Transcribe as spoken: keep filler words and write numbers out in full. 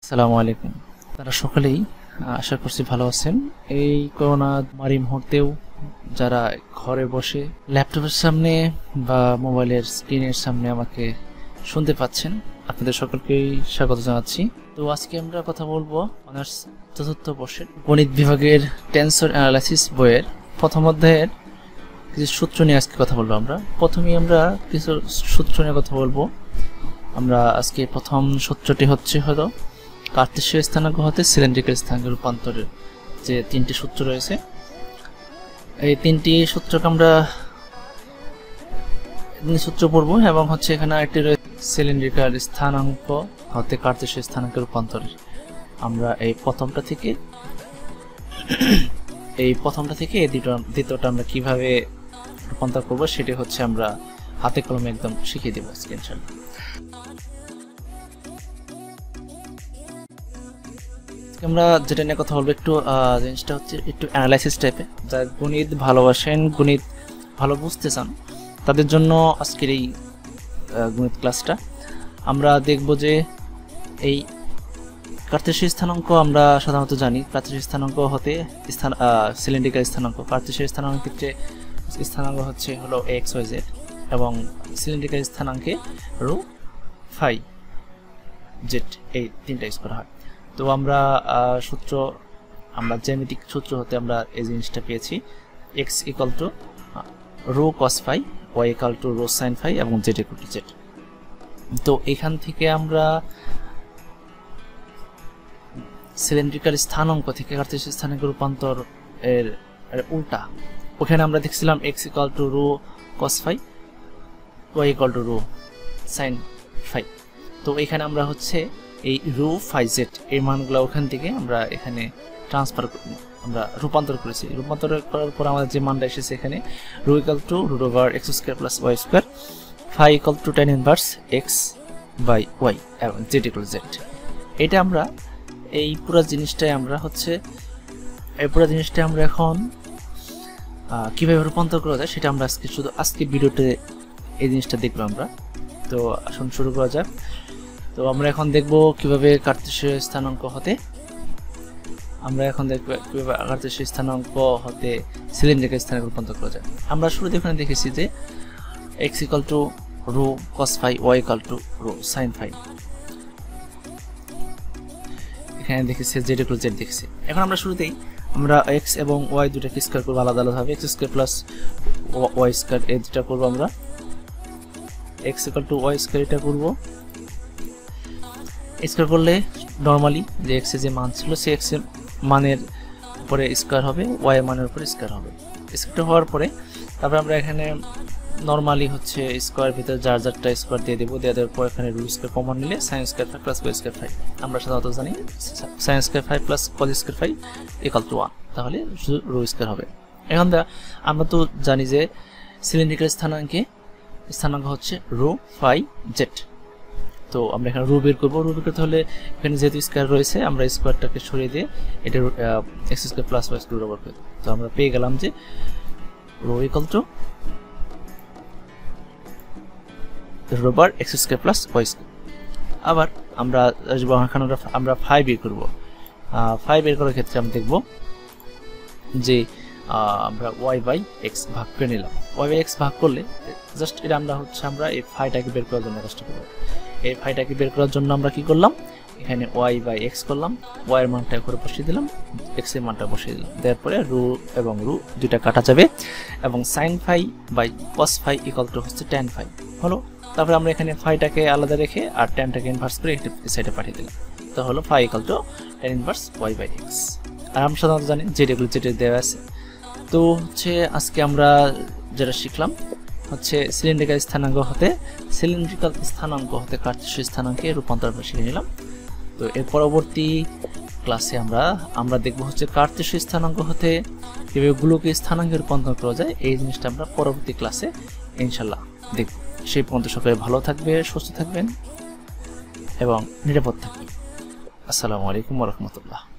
আসসালামু আলাইকুম। তারা সকলেই আশা করছি ভালো আছেন। এই করোনা মারি মুহূর্তেও যারা ঘরে বসে ল্যাপটপের সামনে বা মোবাইলের স্ক্রিনের সামনে আমাকে শুনতে পাচ্ছেন, আপনাদের সকলকেই স্বাগত জানাচ্ছি। তো আজকে আমরা কথা বলবো অনার্স চতুর্থ বর্ষের গণিত বিভাগের টেন্সর অ্যানালাইসিস বইয়ের প্রথম অধ্যায়ের কিছু সূত্র নিয়ে আজকে কথা বলবো। আমরা প্রথমেই আমরা কিছু সূত্র নিয়ে কথা বলবো। আমরা আজকে প্রথম সূত্রটি হচ্ছে হলো কার্তেশীয় স্থানাঙ্ক হতে সিলিন্ড্রিক্যাল স্থানাঙ্কে রূপান্তরের যে তিনটি সূত্র রয়েছে, এই তিনটি সূত্রকে আমরা সূত্র পড়বো এবং হচ্ছে এখানে একটি রয়েছে সিলিন্ড্রিক্যাল স্থানাঙ্ক হতে কার্তেশীয় স্থানাঙ্কে রূপান্তরের। আমরা এই প্রথমটা থেকে এই প্রথমটা থেকে এই দ্বিতীয়টা আমরা কিভাবে রূপান্তর করবো সেটি হচ্ছে আমরা হাতে কলমে একদম শিখিয়ে দেবো আজকে ইনশাআল্লাহ। আমরা যেটা নিয়ে কথা বলবো একটু জিনিসটা হচ্ছে একটু অ্যানালাইসিস টাইপের। যারা গণিত ভালোবাসেন, গণিত ভালো বুঝতে চান, তাদের জন্য আজকের এই গণিত ক্লাসটা। আমরা দেখব যে এই কার্তেশীয় স্থানাঙ্ক আমরা সাধারণত জানি কার্তেশীয় স্থানাঙ্ক হতে স্থান সিলিন্ড্রিক্যাল স্থানাঙ্ক। কার্তেশীয় স্থানাঙ্কের ক্ষেত্রে স্থানাঙ্ক হচ্ছে হলো এক্স ওয়াই জেড এবং সিলিন্ড্রিক্যাল স্থানাঙ্কে রো ফাই জেড, এই তিনটা ইউজ করা হয়। তো আমরা সূত্র আমরা জ্যামিতিক সূত্র হতে আমরা এই জিনিসটা পেয়েছি, X equal to rho cos phi, Y equal to rho sine phi এবং জেড ইকুয়াল টু জেড। তো এখান থেকে আমরা সিলিন্ড্রিক্যাল স্থানাঙ্ক থেকে কার্তেশীয় স্থানাঙ্ক রূপান্তর এর উল্টা, ওখানে আমরা দেখছিলাম X equal to rho cos phi, Y equal to rho sine phi. তো এখানে আমরা হচ্ছে এই রো ফাই জেড এই মানগুলো ওখান থেকে আমরা এখানে ট্রান্সফার আমরা রূপান্তর করেছি। রূপান্তর করার পর আমাদের যে মানটা এসেছে এখানে rho equal to root over X square plus Y square, phi equal to tan inverse X by Y এবং জেড ইকুয়াল জেড। এটা আমরা এই পুরো জিনিসটাই আমরা হচ্ছে এই পুরো জিনিসটা আমরা এখন কীভাবে রূপান্তর করা যায় সেটা আমরা আজকে শুধু আজকে ভিডিওতে এই জিনিসটা দেখবো আমরা। তো আসুন শুরু করা যাক। তো আমরা এখন দেখব কিভাবে কার্তেশীয় স্থানাঙ্ক হতে আমরা এখন দেখব কিভাবে কার্তেশীয় স্থানাঙ্ক হতে সিলিন্ড্রিক্যাল স্থানাঙ্ক রূপান্তর করা যায়। আমরা শুরুতে এখানে দেখেছি যে X equal to rho cos phi, Y equal to rho sine phi, এখানে দেখেছি জেড ইকুয়াল জেড দেখেছি। এখন আমরা শুরুতেই আমরা এক্স এবং ওয়াই দুটাকে স্কোয়ার করবো আলাদা আলাদাভাবে। X square plus Y square এই দুটা করবো আমরা, X equal to Y square এটা করবো। স্কোয়ার করলে নর্মালি যে এক্স এর যে মান ছিল সে এক্স এর মানের উপরে স্কোয়ার হবে, ওয়াই এর মানের উপরে স্কোয়ার হবে। স্কোয়ার হওয়ার পরে তারপরে আমরা এখানে নর্মালি হচ্ছে স্কোয়ার ভিতরে যার যারটা স্কোয়ার দিয়ে দেবো, দিয়ে দেওয়ার পর এখানে রুট স্কোয়ার কমন নিলে sine square phi plus cos square phi. আমরা সাধারণত জানি sine square phi plus cos square phi equal to one, তাহলে শুধু রো স্কোয়ার হবে। এখন আমরা তো জানি যে সিলিন্ড্রিক্যাল স্থানাঙ্কে স্থানাঙ্ক হচ্ছে রো ফাই জেড। তো আমরা এখানে রো বের করবো। রো বের করতে হলে এখানে যেহেতু স্কোয়ার রয়েছে আমরা স্কোয়ারটাকে সরিয়ে দিয়ে এটা X square plus Y square over করে। তো আমরা পেয়ে গেলাম যে rho equal to rho over X square plus Y square. আবার আমরা আসবো এখানে আমরা ফাইভ বের করবো। ফাইভ বের করার ক্ষেত্রে আমরা দেখবো যে আমরা ওয়াই বাই এক্স ভাগ করে নিলাম। ওয়াই বাই এক্স ভাগ করলে জাস্ট এটা আমরা হচ্ছে আমরা এই ফাইটাকে বের করার জন্য চেষ্টা করবো। এই ফাইটাকে বের করার জন্য আমরা কি করলাম, এখানে ওয়াই বাই এক্স করলাম, ওয়াই এর মানটা করে বসিয়ে দিলাম, এক্স এর মানটা বসিয়ে দিলাম। দেওয়ার পরে রো এবং রো দুইটা কাটা যাবে এবং sine phi by cos phi equal to হচ্ছে ট্যান ফাই হলো। তারপরে আমরা এখানে ফাইটাকে আলাদা রেখে আর ট্যানটাকে ইনভার্স করে একটা সাইডে পাঠিয়ে দিলাম। তো হলো phi equal to tan inverse Y by X. আর আমরা সাধারণত জানি জেড এগুলো যেটা দেওয়া আছে। তো হচ্ছে আজকে আমরা যেটা শিখলাম হচ্ছে সিলিন্ড্রিক্যাল স্থানাঙ্ক হতে সিলিন্ড্রিক্যাল স্থানাঙ্ক হতে কার্তেশীয় স্থানাঙ্কে রূপান্তর আমরা শিখে নিলাম। তো এর পরবর্তী ক্লাসে আমরা আমরা দেখব হচ্ছে কার্তেশীয় স্থানাঙ্ক হতে কিভাবে গোলকীয় স্থানাঙ্কে রূপান্তর করা যায়, এই জিনিসটা আমরা পরবর্তী ক্লাসে ইনশাল্লাহ দেখব। সেই পর্যন্ত সকলে ভালো থাকবে, সুস্থ থাকবেন এবং নিরাপদ থাকবেন। আসসালামু আলাইকুম ওয়া রাহমাতুল্লাহ।